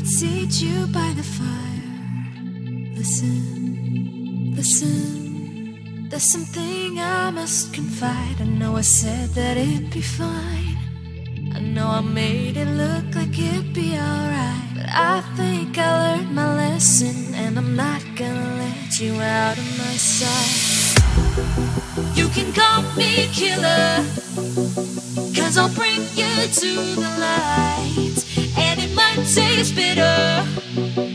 seat you by the fire. Listen, listen, there's something I must confide. I know I said that it'd be fine. I know I made it look like it'd be alright, but I think I learned my lesson, and I'm not gonna let you out of my sight. You can call me killer, 'cause I'll bring you to the light. And it might taste bitter,